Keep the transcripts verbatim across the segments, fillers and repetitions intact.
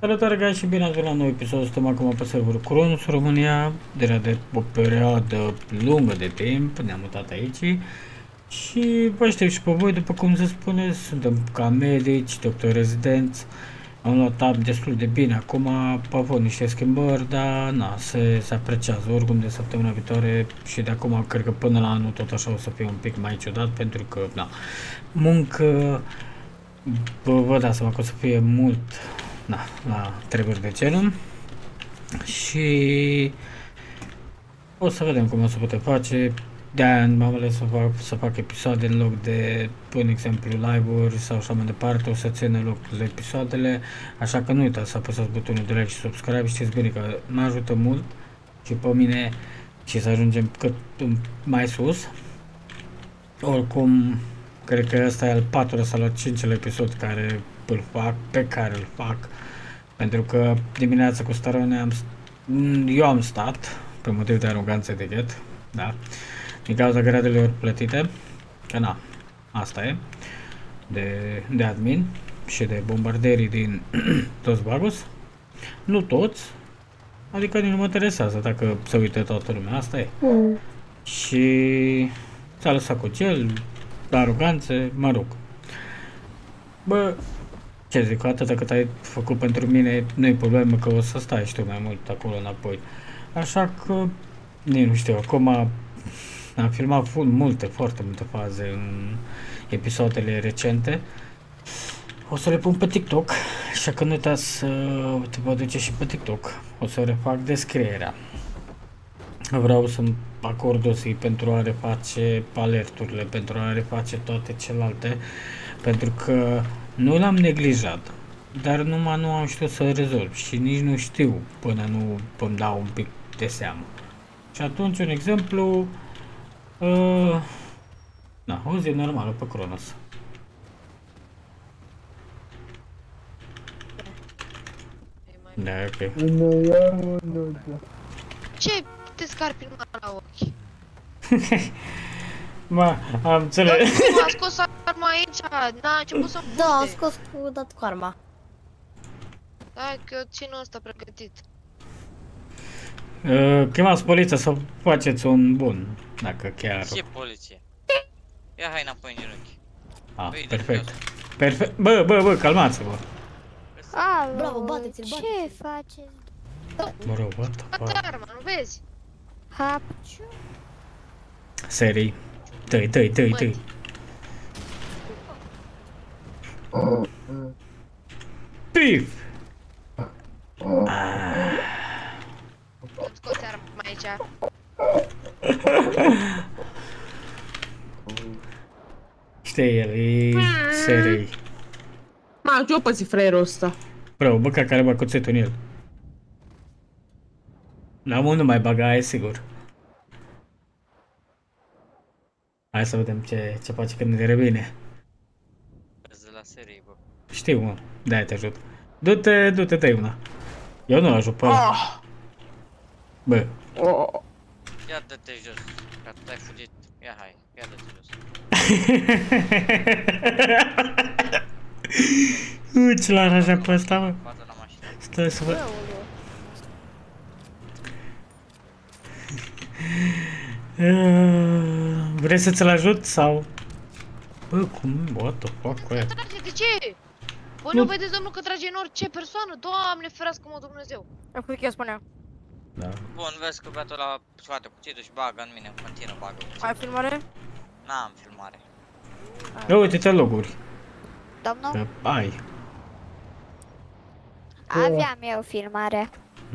Salutare guys și bine ați venit la un nou episod. Suntem acum pe serverul Cronos România. Deja de o perioadă lungă de timp ne-am mutat aici. Și vă aștept și pe voi, după cum se spune, suntem ca medici, doctori rezidenți. Am luat tab destul de bine, acum au avut niște schimbări, dar na, se, se apreciază oricum de săptămâna viitoare și de acum cred că până la anul tot așa o să fie un pic mai ciudat, pentru că na, muncă, vă, vă dați seama că o să fie mult na, la treburi de genul și o să vedem cum o să putem face. De-aia m-am ales să fac, să fac episoade în loc de, pun exemplu, live-uri sau așa mai departe, o să țină loc la episoadele, așa că nu uitați să apăsați butonul de like și subscribe, știți bine că mă ajută mult și pe mine și să ajungem cât mai sus. Oricum, cred că ăsta e al patrulea sau al cincilea episod care îl fac, pe care îl fac, pentru că dimineața cu Starone am, eu am stat, pe motiv de aroganță de ghet, da, din cauza gradelor plătite, că na, asta e, de, de admin și de bombarderii din toți bagos, nu toți, adică nu mă interesează dacă se uită toată lumea, asta e. Mm. Și s-a lăsat cu cel, aroganțe, mă rog. Bă, ce zic, atâta cât ai făcut pentru mine, nu-i problemă că o să stai și tu mai mult acolo înapoi. Așa că, nici nu știu, acum am filmat full, multe, foarte multe faze în episoadele recente. O să le pun pe TikTok, așa că nu uitați să te vă duce și pe TikTok. O să refac descrierea. Vreau să-mi acord o zi pentru a reface alerturile, pentru a reface toate celelalte, pentru că nu l-am neglijat, dar numai nu am știut să rezolv și nici nu știu până nu îmi dau un pic de seamă. Și atunci, un exemplu, uh, na, o zi normală pe Cronos. Da, ok. Ce te scarpi numai la ochi? Ma, am înțeles. Nu, a scos arma aici, n-a început să-mi Da, a puste. scos cu dat cu arma. Da, că eu țin ăsta pregătit. Uh, chemați poliția să faceți un bun, dacă chiar... Ce poliție? Ia hai înapoi în genunchi. Ah, Băi, perfect. de Perfect. Bă, bă, bă, calmați-vă. Alo, Bravo, bateți-l, ce bateți-l. faceți? Mă rog, what the Bate fuck? arma, nu vezi? Hapciu? Serii. Tăi, tăi, tăi, tăi. Pif! Nu-ți scoți arma aici. Știi el, e serii. Ma, ce-o păzi fraierul ăsta? Bro, bă, ca care bă cuțitul în el. La mult nu mai baga, e sigur. Hai să vedem ce, ce face când ne revine. de la serie, bă. Știu, mă, de-aia te ajut. Du-te, du-te, dă-i una. Eu nu ajut pe ăla. Ah! Bă. Oh. Ia dă-te jos, că tu ai fugit. Ia hai, ia dă-te jos. Uci l-ar așa pe ăsta, mă. Bată la mașină. Stai să văd. Vrei să ți-l ajut sau? Bă, cum? What the fuck, cu aia? Trage, de ce? Voi nu vedeți, domnul, că trage în orice persoană? Doamne, ferească-mă, Dumnezeu! Acum eu spuneam. Da. Bun, vezi că băiatul ăla scoate cuțitul și bagă în mine, în continuă bagă cuțitul. Ai filmare? N-am filmare. Ia uite-te loguri. Domnul? Că ai. Aveam eu filmare.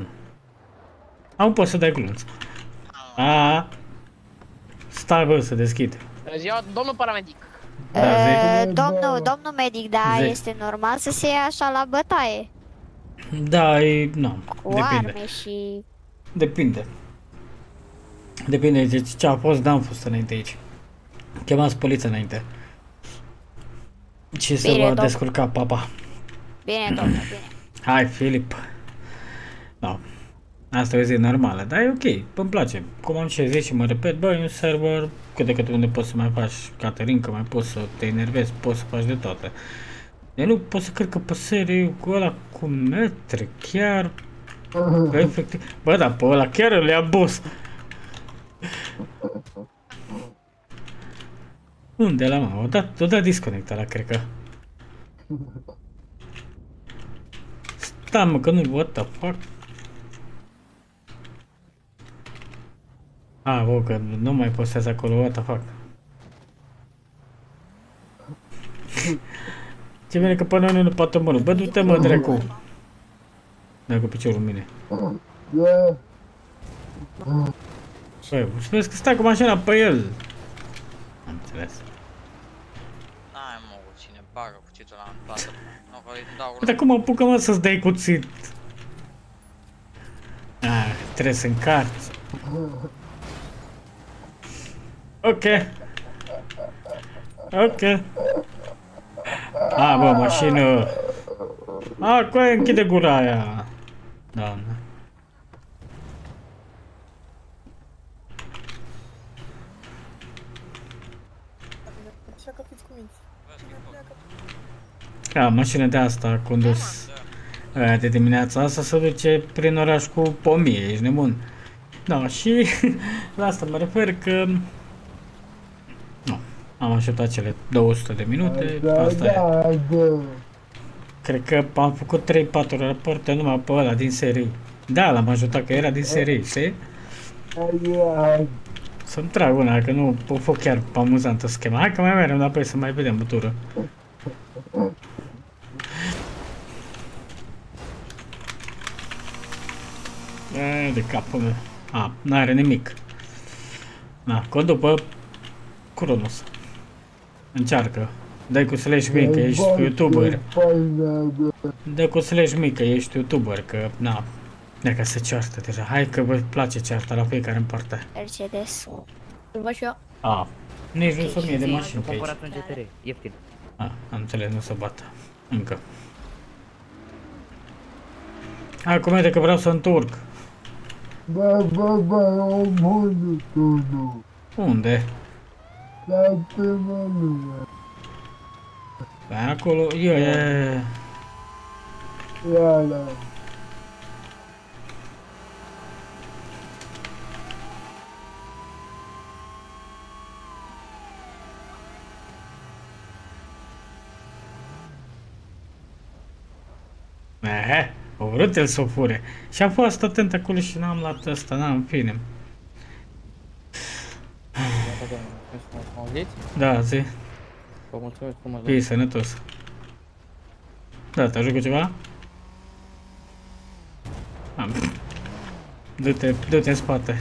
Am poți să dai glunț. A. Stai, bă, să deschid. Bună ziua, domnul paramedic. Da, zi. Uh, domnul, domnul medic, da, Zi. este normal să se ia așa la bătaie. Da, e... Nu, Cu depinde. arme și... Depinde. Depinde de ce a fost, n-am fost înainte aici. Chemați poliția înainte. Ce se Bine, va domn. descurca papa. Bine, domnul, bine. Hai, Filip. Da. Asta e o zi normală, dar e ok, îmi place. Cum am și zis și mă repet, bă, e un server cât de cât unde poți să mai faci caterincă, mai poți să te enervezi, poți să faci de toate. Eu nu pot să cred că pe serie cu ăla cu metri, chiar... Că efectiv... Bă, da, pe ăla chiar îl ia boss. Unde la mă? O dat, o dat disconnect ăla, cred că. Stai mă, că nu, what the fuck? A, bă, că nu mai postează acolo, what the fuck? Ce bine că până nu poate mă, bă, du-te mă, dracu! Dă cu piciorul în mine. Băi, vezi că stai cu mașina pe el! Am înțeles. N-ai mă, cine bagă cuțitul la în plată. Nu, că îi dau Dar cum apucă mă să-ți dai cuțit? Ah, trebuie să încarci. Ok. Ok. A, bă, mașină. A, cu aia închide gura aia. Doamne. Așa că fiți cuminți. Da, mașina de asta a condus aia de dimineața asta se duce prin oraș cu o mie, ești nebun. Da, și la asta mă refer că... Nu, am așteptat cele două sute de minute, asta e. Cred că am făcut trei patru rapoarte numai pe ăla din serii. Da, l-am ajutat că era din serii, știi? Să-mi trag una, că nu o fac chiar amuzantă schema. Hai că mai merem înapoi să mai vedem bătură. E, de capul meu. A, n-are nimic. Na, condu pe Cronos. Încearcă. Dai cu slash mică, ești youtuber. Dă cu slash mică, ești youtuber, că na. Dacă se ceartă deja. Hai că vă place cearta la fiecare în parte. Mercedes. Îl văd și eu. A, nici nu sunt mie de mașini pe aici. Cumpărat un G T R, ieftin. A, am înțeles, nu se bată. Încă. Acum e că vreau să întorc. Bă, bă, bă, omul tu. Unde? La prima lume. Pe acolo, eu e... Ia la. Ehe, o vrut el să o fure. Și am fost atent acolo și n-am luat ăsta, n-am, în fine. Da, zi. Vă mulțumesc frumos. Fii sănătos. Da, te ajut cu ceva? Am. Du-te, du-te în spate.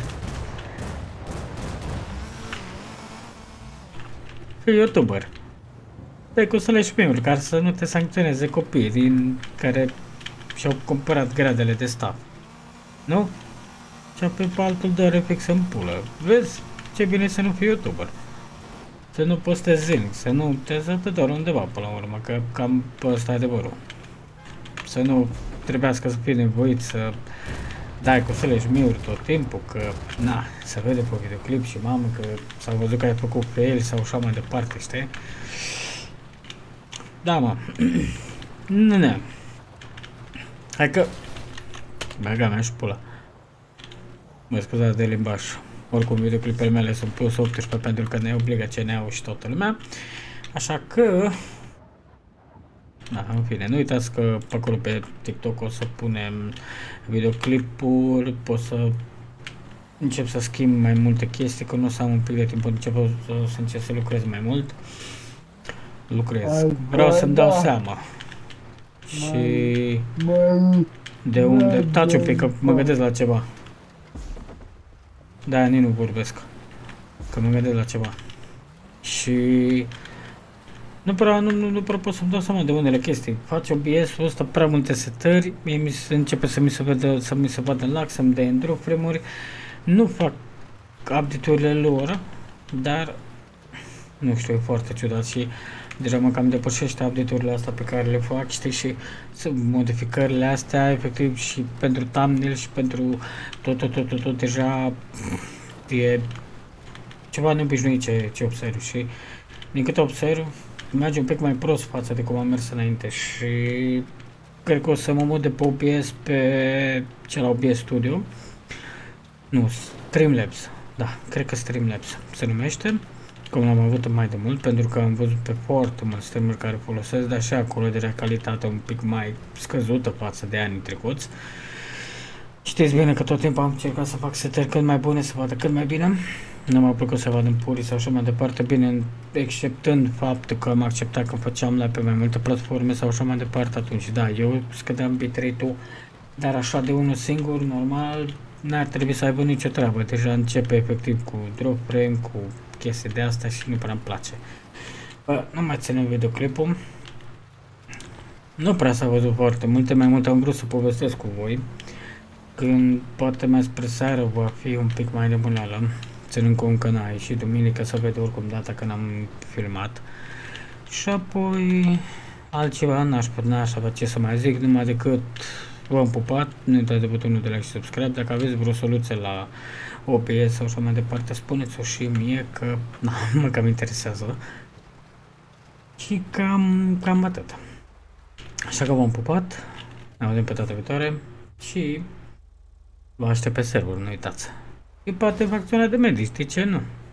Fii youtuber. Dai cu slash miul, ca să nu te sancționeze copiii din care și-au cumpărat gradele de staff. Nu? Și apoi pe altul dă reflex în pulă. Vezi? Ce bine să nu fii youtuber. Să nu postezi zilnic, să nu te să te doar undeva până la urmă, că cam pe ăsta e adevărul. Să nu trebuiască să fii nevoit să dai cu slash miuri tot timpul, că na, se vede pe videoclip și mamă că s-au văzut că ai făcut fail sau așa mai departe, știi? Da, mă. Nu, nu. Hai că... Băga mea și pula. Mă scuzați de limbaj. Oricum, videoclipele mele sunt plus optsprezece pentru că ne obligă C N A-ul și toată lumea. Așa că... Da, în fine, nu uitați că pe acolo pe TikTok o să punem videoclipuri, pot să încep să schimb mai multe chestii, că nu o să am un pic de timp, încep să, să încep să lucrez mai mult. Lucrez. Vreau să-mi dau seama. Și... De unde... Taci un pic, că mă gândesc la ceva. Da, nici nu vorbesc. Că mă gândesc la ceva. Și... Nu prea, nu, nu, nu prea pot să-mi dau seama de unele chestii. Face O B S-ul ăsta prea multe setări, mie mi se începe să mi se vadă, să mi se vadă în lag, să-mi dea enduro frame-uri. Nu fac update-urile lor, dar nu știu, e foarte ciudat și deja mă cam depășește update-urile astea pe care le fac, știi, și modificările astea, efectiv, și pentru thumbnail și pentru tot, tot, tot, tot, tot deja e ceva neobișnuit ce, ce observ și din câte observ, merge un pic mai prost față de cum am mers înainte și cred că o să mă mut de pe O B S pe cel O B S Studio. Nu, Streamlabs. Da, cred că Streamlabs se numește, cum l-am avut mai de mult, pentru că am văzut pe foarte mulți streameri care folosesc, dar și acolo de calitate un pic mai scăzută față de anii trecuți. Știți bine că tot timpul am încercat să fac setări cât mai bune, să vadă cât mai bine. Nu m-a plăcut să vad în puri sau așa mai departe, bine, exceptând faptul că am acceptat că făceam live pe mai multe platforme sau așa mai departe, atunci da, eu scădeam bitrate-ul, dar așa de unul singur, normal, n-ar trebui să aibă nicio treabă. Deja începe efectiv cu drop frame, cu chestii de astea și nu prea îmi place. Bă, nu mai ținem videoclipul. Nu prea s-a văzut foarte multe, mai mult am vrut să povestesc cu voi. Când poate mai spre seară va fi un pic mai nebuneală, ținând cont că n-a ieșit duminică, să vede oricum data când am filmat. Și apoi altceva n-aș putea avea ce să mai zic, numai decât v-am pupat, nu uitați de butonul de like și subscribe. Dacă aveți vreo soluție la O B S sau așa mai departe, spuneți-o și mie, că na, mă cam interesează. Și cam, cam atât. Așa că v-am pupat, ne vedem pe data viitoare și vă aștept pe server, nu uitați. E poate facțiunea de medici, de ce nu?